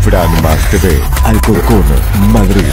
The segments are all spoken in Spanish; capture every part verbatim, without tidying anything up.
Fran Más T V, Alcorcón, Madrid.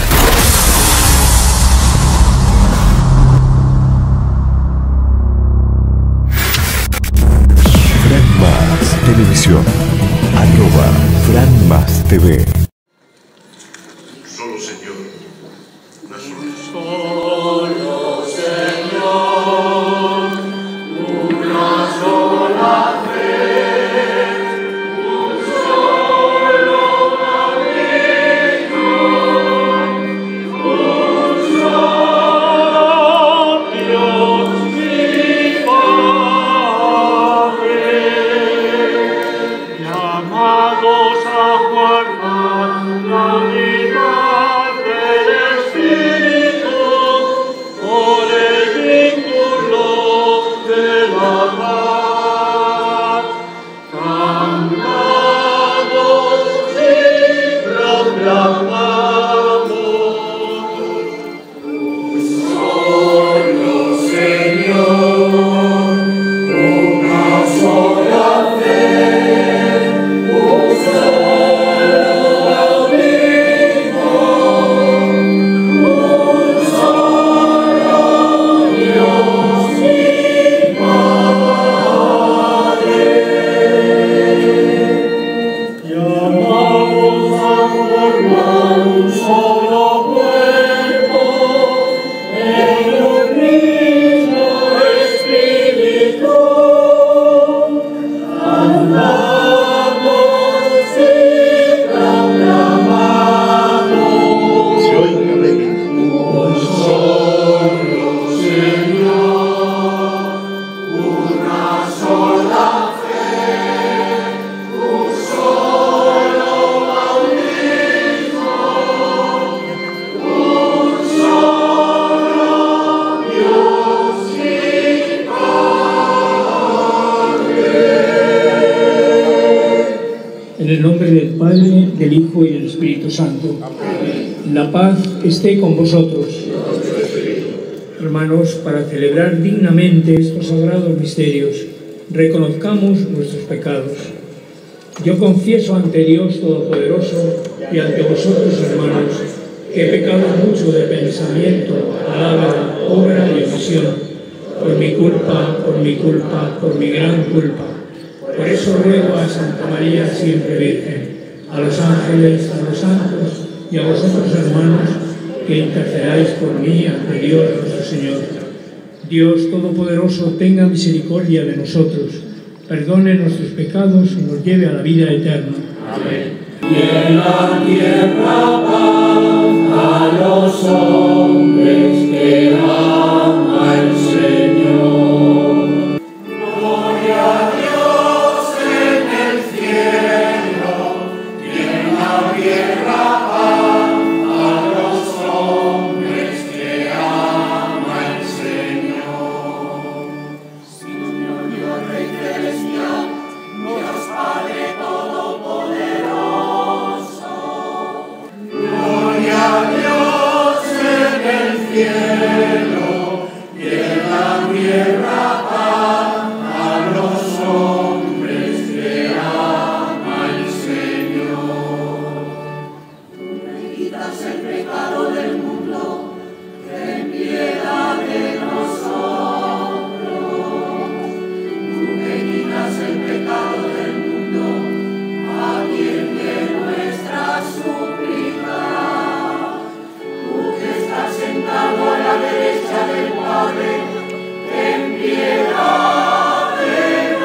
Fran Más Televisión, arroba Fran Más T V. Solo Señor, una sola. Solo Señor, una sola fe, un solo camino, un solo Dios mi Padre, llamados a guardar la unidad del Espíritu por el vínculo de la paz. Cantamos y proclamamos un solo Señor, una sola fe, un solo amigo, un solo Dios mi Padre. Llamamos a formar un solo cuerpo en un mismo espíritu. Andamos y proclamamos Se oiga alegre. un solo Señor, una sola fe, un solo bautismo, un solo Dios y Padre. En el nombre del Padre, del Hijo y del Espíritu Santo. La paz esté con vosotros. Hermanos, para celebrar dignamente estos sagrados misterios, reconozcamos nuestros pecados. Yo confieso ante Dios Todopoderoso y ante vosotros, hermanos, que he pecado mucho de pensamiento, palabra, obra y omisión, por mi culpa, por mi culpa, por mi gran culpa. Por eso ruego a Santa María, siempre Virgen, a los ángeles, a los santos y a vosotros, hermanos, que intercedáis por mí ante Dios nuestro Señor. Dios Todopoderoso tenga misericordia de nosotros, perdone nuestros pecados y nos lleve a la vida eterna. Amén. Y en la tierra paz a los hombres que ama el Señor. Gloria a Dios en el cielo y en la tierra paz a los hombres que ama el Señor. Señor Dios Rey celestial, Dios Padre Todopoderoso. Gloria a Dios en el cielo y en la tierra paz a los hombres que ama el Señor. Tú me quitas el pecado del mundo, ten piedad de nosotros. Tú me quitas el pecado del mundo, atiende nuestra súplica. Tú que estás sentado a la derecha del Padre, ten piedad de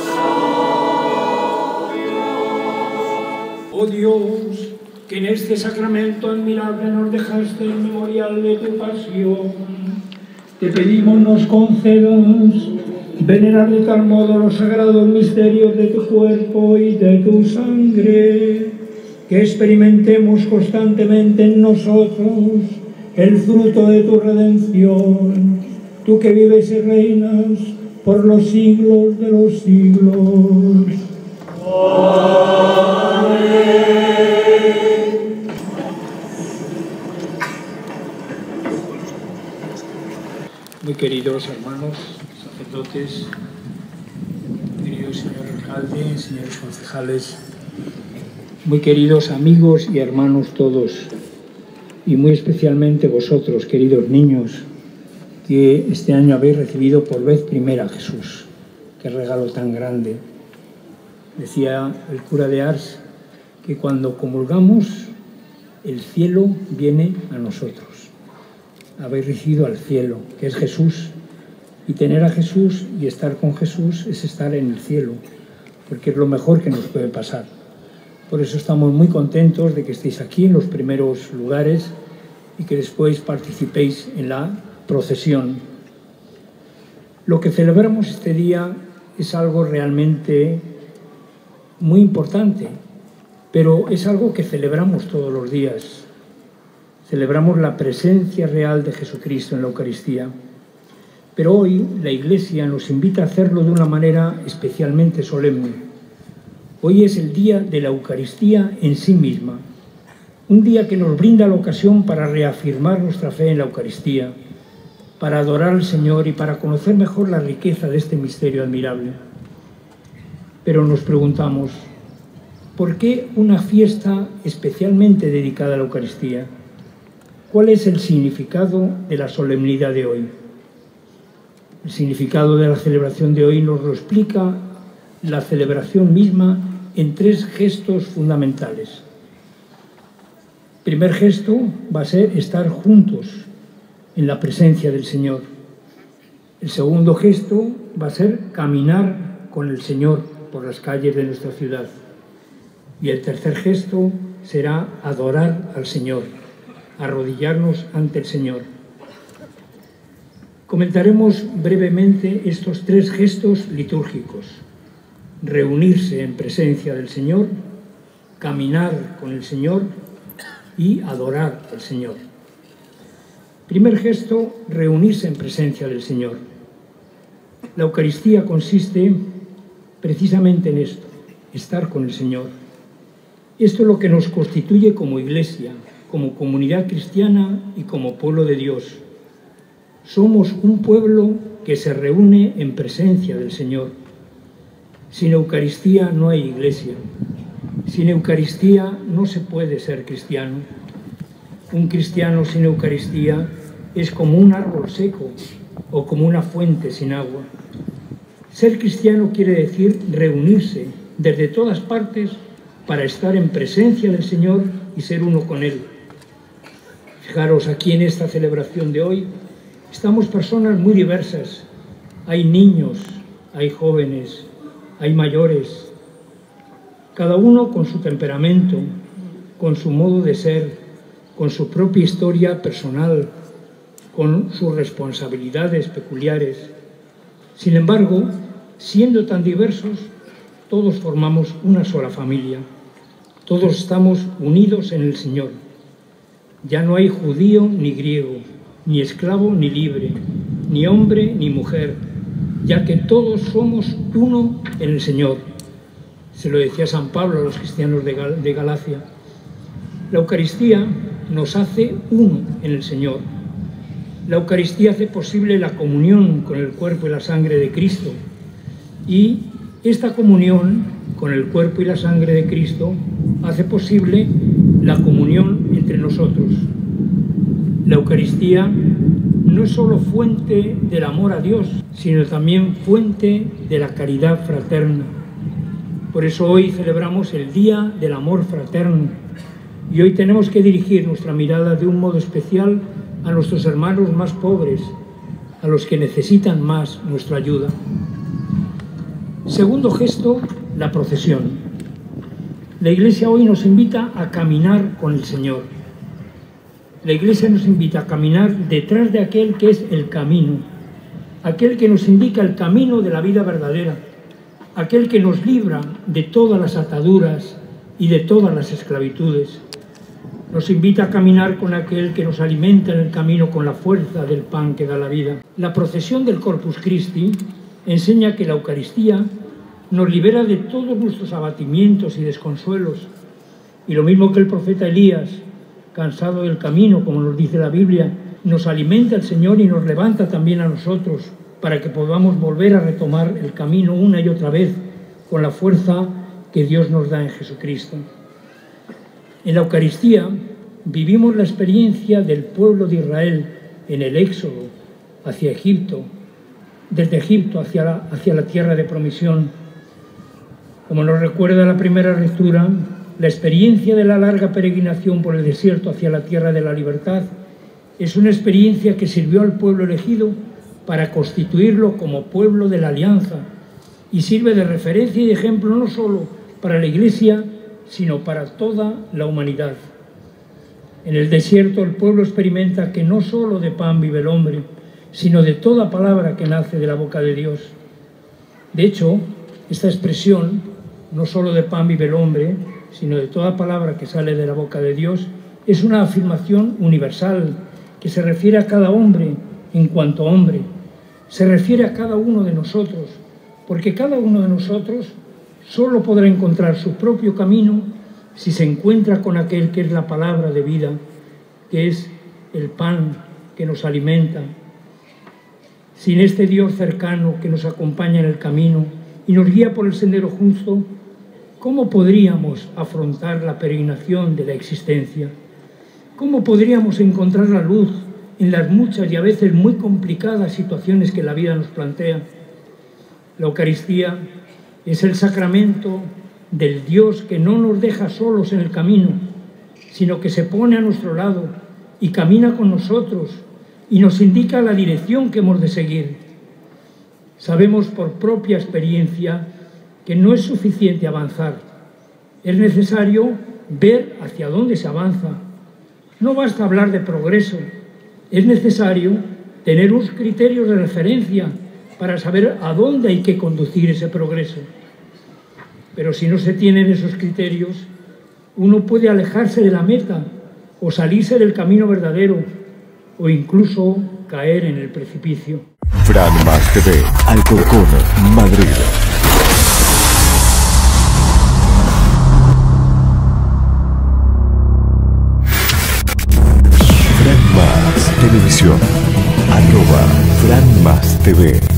nosotros. Oh Dios, que en este sacramento admirable nos dejaste el memorial de tu pasión, te pedimos nos concedas venerar de tal modo los sagrados misterios de tu cuerpo y de tu sangre, que experimentemos constantemente en nosotros el fruto de tu redención, tú que vives y reinas por los siglos de los siglos. Muy queridos hermanos, sacerdotes, querido señor alcalde, señores concejales, Muy queridos amigos y hermanos todos, y muy especialmente vosotros, queridos niños, que este año habéis recibido por vez primera a Jesús. Qué regalo tan grande. Decía el cura de Ars que cuando comulgamos, el cielo viene a nosotros. Habéis recibido al cielo, que es Jesús, y tener a Jesús y estar con Jesús es estar en el cielo, porque es lo mejor que nos puede pasar. Por eso estamos muy contentos de que estéis aquí en los primeros lugares y que después participéis en la procesión. Lo que celebramos este día es algo realmente muy importante, pero es algo que celebramos todos los días. Celebramos la presencia real de Jesucristo en la Eucaristía. Pero hoy la Iglesia nos invita a hacerlo de una manera especialmente solemne. Hoy es el día de la Eucaristía en sí misma. Un día que nos brinda la ocasión para reafirmar nuestra fe en la Eucaristía, para adorar al Señor y para conocer mejor la riqueza de este misterio admirable. Pero nos preguntamos, ¿por qué una fiesta especialmente dedicada a la Eucaristía? ¿Cuál es el significado de la solemnidad de hoy? El significado de la celebración de hoy nos lo explica la celebración misma en tres gestos fundamentales. El primer gesto va a ser estar juntos en la presencia del Señor. El segundo gesto va a ser caminar con el Señor por las calles de nuestra ciudad. Y el tercer gesto será adorar al Señor, arrodillarnos ante el Señor. Comentaremos brevemente estos tres gestos litúrgicos: reunirse en presencia del Señor, caminar con el Señor y adorar al Señor. Primer gesto, reunirse en presencia del Señor. La Eucaristía consiste precisamente en esto, estar con el Señor. Esto es lo que nos constituye como Iglesia, como comunidad cristiana y como pueblo de Dios. Somos un pueblo que se reúne en presencia del Señor. Sin Eucaristía no hay Iglesia. Sin Eucaristía no se puede ser cristiano. Un cristiano sin Eucaristía es como un árbol seco o como una fuente sin agua. Ser cristiano quiere decir reunirse desde todas partes para estar en presencia del Señor y ser uno con Él. Fijaros, aquí en esta celebración de hoy estamos personas muy diversas. Hay niños, hay jóvenes, hay mayores, cada uno con su temperamento, con su modo de ser, con su propia historia personal, con sus responsabilidades peculiares. Sin embargo, siendo tan diversos, todos formamos una sola familia. Todos estamos unidos en el Señor. Ya no hay judío ni griego, ni esclavo ni libre, ni hombre ni mujer, ya que todos somos uno en el Señor. Se lo decía San Pablo a los cristianos de, Gal de Galacia. La Eucaristía nos hace uno en el Señor. La Eucaristía hace posible la comunión con el cuerpo y la sangre de Cristo. Y esta comunión con el cuerpo y la sangre de Cristo hace posible la comunión entre nosotros. La Eucaristía no es solo fuente del amor a Dios, sino también fuente de la caridad fraterna. Por eso hoy celebramos el Día del Amor Fraterno y hoy tenemos que dirigir nuestra mirada de un modo especial a nuestros hermanos más pobres, a los que necesitan más nuestra ayuda. Segundo gesto, la procesión. La Iglesia hoy nos invita a caminar con el Señor. La Iglesia nos invita a caminar detrás de aquel que es el camino, aquel que nos indica el camino de la vida verdadera, aquel que nos libra de todas las ataduras y de todas las esclavitudes. Nos invita a caminar con aquel que nos alimenta en el camino con la fuerza del pan que da la vida. La procesión del Corpus Christi enseña que la Eucaristía nos libera de todos nuestros abatimientos y desconsuelos. Y lo mismo que el profeta Elías, cansado del camino, como nos dice la Biblia, nos alimenta el Señor y nos levanta también a nosotros para que podamos volver a retomar el camino una y otra vez con la fuerza que Dios nos da en Jesucristo. En la Eucaristía vivimos la experiencia del pueblo de Israel en el éxodo hacia Egipto, desde Egipto hacia la, hacia la tierra de promisión. Como nos recuerda la primera lectura, la experiencia de la larga peregrinación por el desierto hacia la tierra de la libertad es una experiencia que sirvió al pueblo elegido para constituirlo como pueblo de la alianza y sirve de referencia y de ejemplo no solo para la Iglesia, sino para toda la humanidad. En el desierto el pueblo experimenta que no solo de pan vive el hombre, sino de toda palabra que nace de la boca de Dios. De hecho, esta expresión, no solo de pan vive el hombre, sino de toda palabra que sale de la boca de Dios, es una afirmación universal que se refiere a cada hombre en cuanto hombre, se refiere a cada uno de nosotros, porque cada uno de nosotros solo podrá encontrar su propio camino si se encuentra con aquel que es la palabra de vida, que es el pan que nos alimenta. Sin este Dios cercano que nos acompaña en el camino y nos guía por el sendero justo, ¿cómo podríamos afrontar la peregrinación de la existencia? ¿Cómo podríamos encontrar la luz en las muchas y a veces muy complicadas situaciones que la vida nos plantea? La Eucaristía es el sacramento del Dios que no nos deja solos en el camino, sino que se pone a nuestro lado y camina con nosotros y nos indica la dirección que hemos de seguir. Sabemos por propia experiencia que no es suficiente avanzar, es necesario ver hacia dónde se avanza. No basta hablar de progreso, es necesario tener unos criterios de referencia para saber a dónde hay que conducir ese progreso. Pero si no se tienen esos criterios, uno puede alejarse de la meta o salirse del camino verdadero o incluso caer en el precipicio. Fran Mas T V, Alcorcón, Madrid. Fran Mas Televisión, arroba Fran Mas T V.